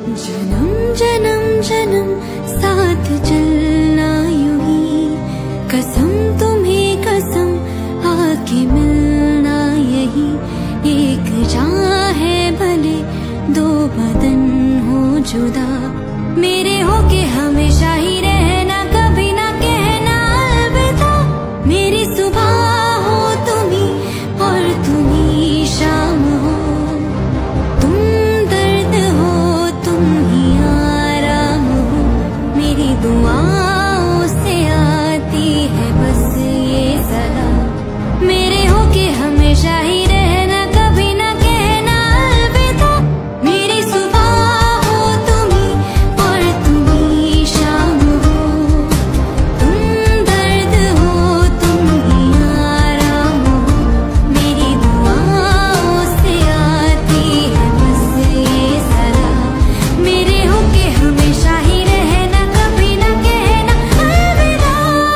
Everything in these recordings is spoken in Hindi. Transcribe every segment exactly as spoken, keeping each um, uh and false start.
जन्म जन्म जन्म साथ चलना यूं ही, कसम तुम्हें कसम आके मिलना यही। एक जान है भले दो बदन हो जुदा, मेरे होके हमेशा ही रहना, कभी ना कहना अलविदा। मेरी सुबह हो तुम ही और तुम ही शाम हो, तुम दर्द हो तुम ही आराम हो। मेरी दुआओं से आती है बस ये सलाह, मेरे होके हमेशा ही रहना, कभी ना कहना अलविदा। मेरी सुबह हो तुम ही और तुम ही शाम हो, तुम दर्द हो तुम ही आराम हो। मेरी दुआओं से आती है बस ये सलाह, मेरे होके हमेशा ही रहना, कभी ना कहना अलविदा।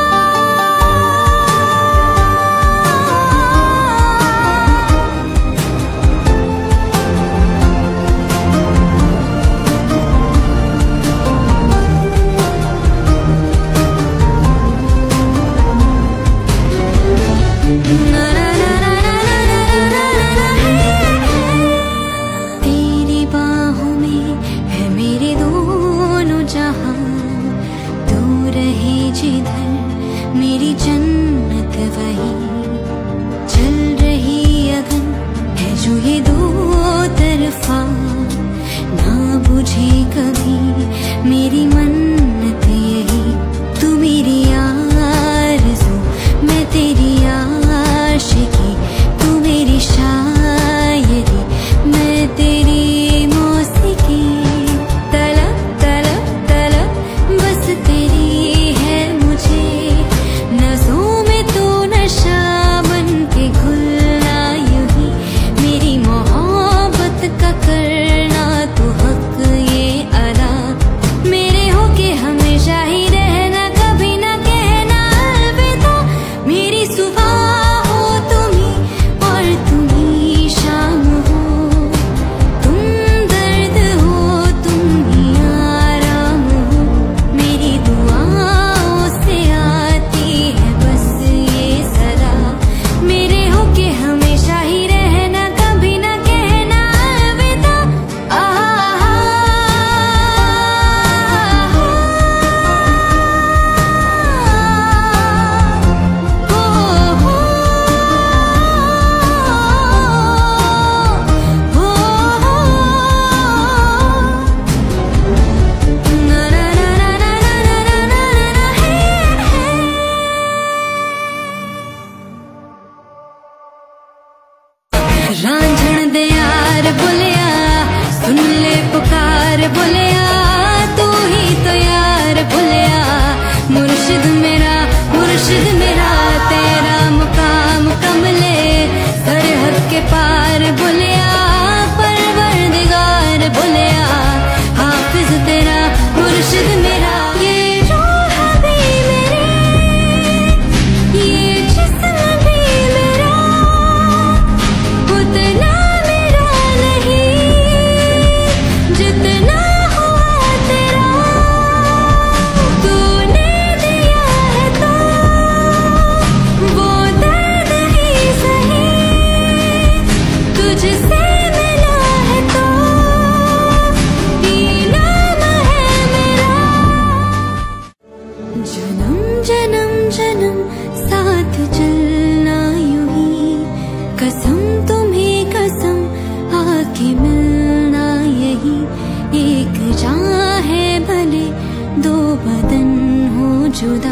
तेरी बाहों में है मेरे दोनों जहां, तू रहे जिधर मेरी जन्नत वही। चल रही अगन है जो ये दो तरफा, ना बुझे कभी मेरी मन्नत यही। तू मेरी आरज़ू मैं तेरी आशिकी, तू मेरी शायरी मैं तेरी मौसीकी। तलब तलब तलब बस तेरी है मुझे, नज़ों में तू नशा बन के घुलना यूं ही। मेरी मोहब्बत का करना तू हक ये अदा, मेरे होके हमेशा ही रहना, कभी ना कहना अलविदा। मेरी सुबह हो तुम ही और तुम ही शाम हो, तुम दर्द हो तुम ही आराम हो। मेरी दुआओं से आती है बस ये सलाह, मेरे होके हमेशा ही रहना, कभी ना कहना अलविदा। रांझण दे यार बोलिया, सुन ले पुकार बोलिया, तू ही तो यार बोलिया। मुर्शिद मेरा मुर्शिद मेरा तेरा मुकाम कमले, सरहद के पार बोलिया, परवरदिगार बोलिया। हाफिज तेरा मुर्शिद मेरा, ये रूह भी मेरी, ये जिस्म भी मेरा, उतना मेरा नहीं जितना हुआ तेरा। तूने दिया है तो वो दर्द ही सही, तुझसे मिला है तो इनाम है मेरा। जन्म जन्म जन्म साथ चलना यूं ही, कसम तुम्हें कसम आके मिलना यही। एक जान है भले दो बदन हो जुदा,